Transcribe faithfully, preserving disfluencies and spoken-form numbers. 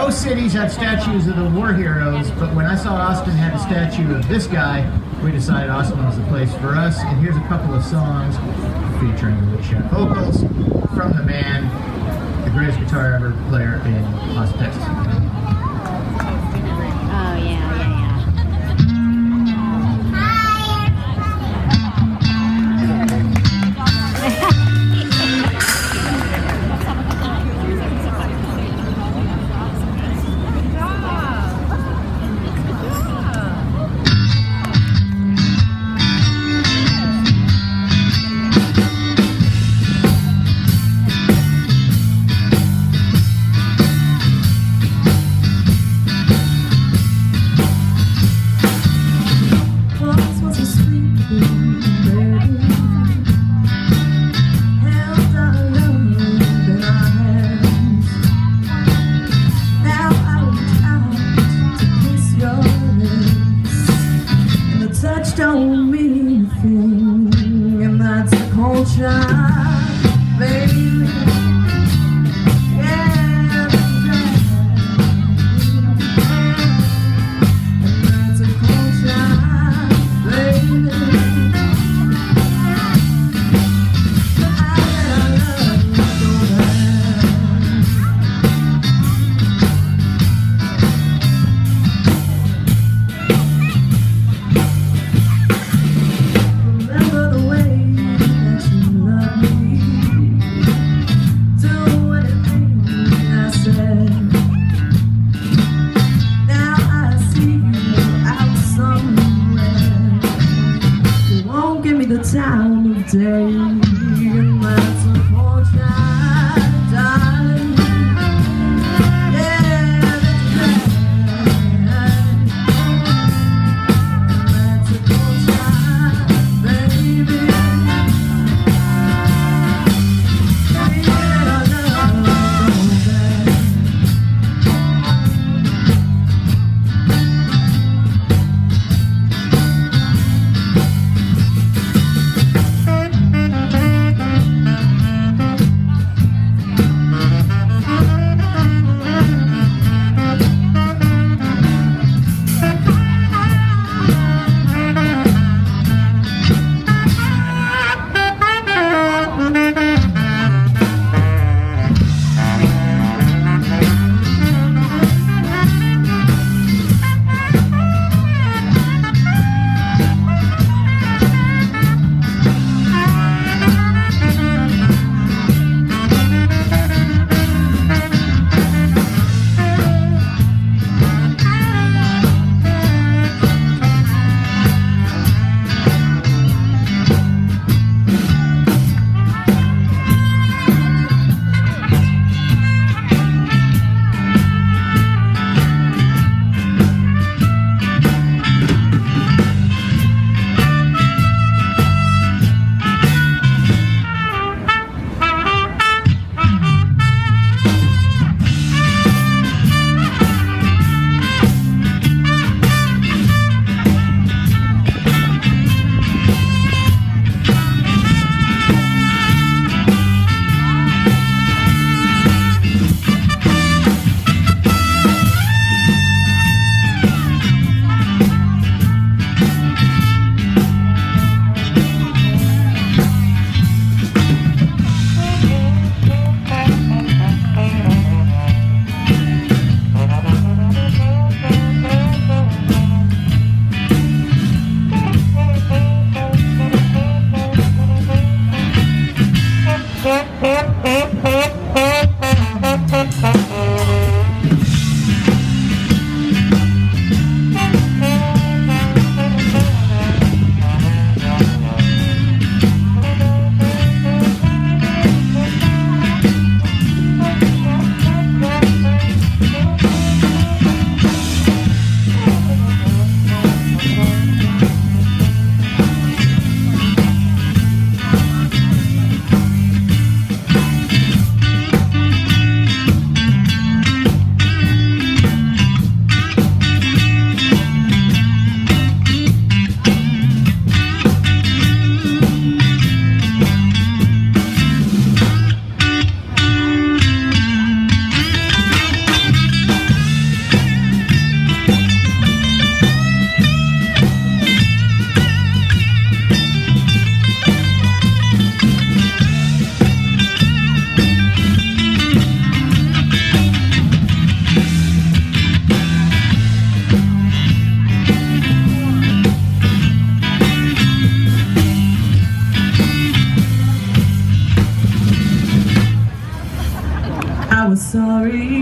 Most cities have statues of the war heroes, but when I saw Austin had a statue of this guy, we decided Austin was the place for us. And here's a couple of songs featuring the Woodshed vocals from the man, the greatest guitar ever player in Austin, Texas. Oh, yeah, yeah, yeah. Don't mean a thing, and that's the culture, baby. Yeah, and that's the culture, baby. I love you so bad. The time of day, and that's a portrait, darling. Yeah, that's right. And that's a portrait, baby. Baby, I love you so bad. sorry.